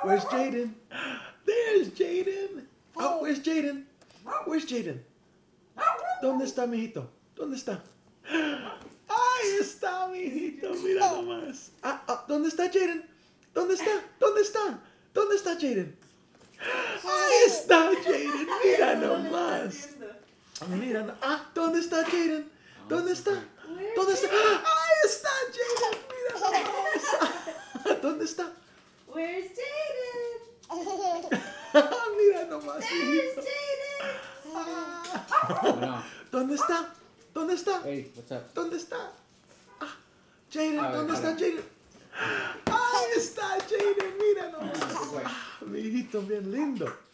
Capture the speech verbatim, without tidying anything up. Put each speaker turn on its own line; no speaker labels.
Where's Jaden? There's Jaden. Oh, where's Jaden? Where's Jaden? ¿Dónde está, mijito? ¿Dónde está? Ahí está, mijito. Mira nomás. Ah, ah, ¿dónde está Jaden? ¿Dónde está? ¿Dónde está? ¿Dónde está Jaden? Ahí está Jaden. Mira nomás. Mira, no- ah, ¿dónde está Jaden? ¿Dónde está? ¿Dónde está? Ahí está Jaden. Mira nomás. ¿Dónde está?
Where's Jaden?
Mira nomás,
There's
mijito.
Jaden.
Bueno.
¿Dónde está? ¿Dónde está?
Hey, what's up?
¿Dónde está? Ah, Jaden,
A ver,
¿dónde
a
está
ver.
Jaden? Ahí está Jaden, mira nomás.
This way.
Ah, mi hijito bien lindo.